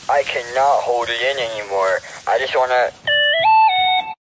I cannot hold it in anymore. I just wanna...